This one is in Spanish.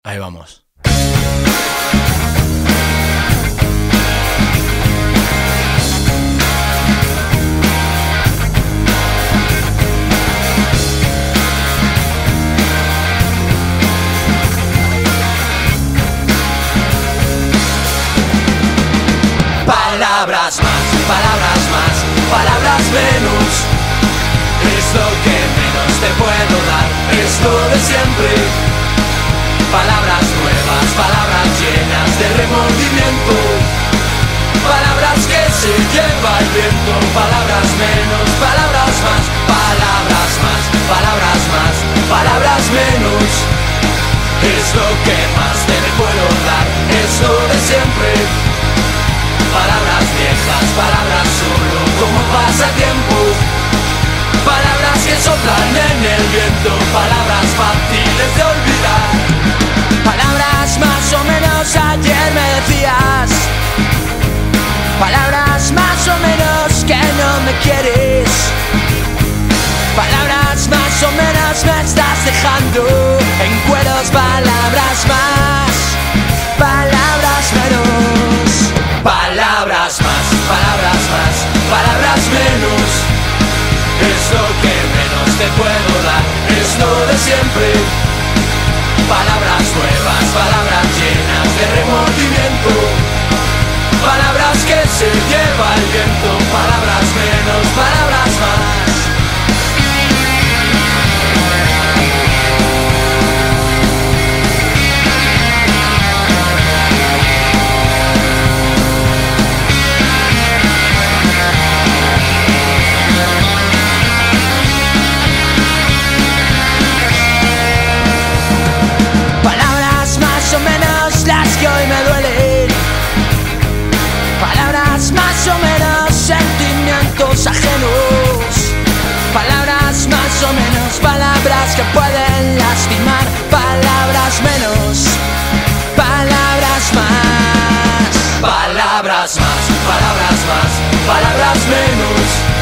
Ahí vamos. Palabras más, palabras menos. Es lo que menos te puedo dar, es lo de siempre. Palabras nuevas, palabras llenas de remordimiento. Palabras que se lleva el viento. Palabras menos, palabras más, palabras más, palabras más, palabras menos. Es lo que más te puedo dar, es lo de siempre. Palabras viejas, palabras solo como pasatiempo. Palabras que soplan en el viento, palabras fáciles de olvidar. Palabras más o menos, ayer me decías. Palabras más o menos que no me quieres. Palabras más o menos me estás dejando en cueros. Palabras más, palabras menos. Palabras más, palabras más, palabras menos. Es lo que menos te puedo dar, es lo de siempre. Palabras nuevas, palabras llenas de remordimiento. Palabras que se lleva el viento. Palabras menos, palabras más. Ajenos, palabras más o menos, palabras que pueden lastimar, palabras menos, palabras más, palabras más, palabras más, palabras menos.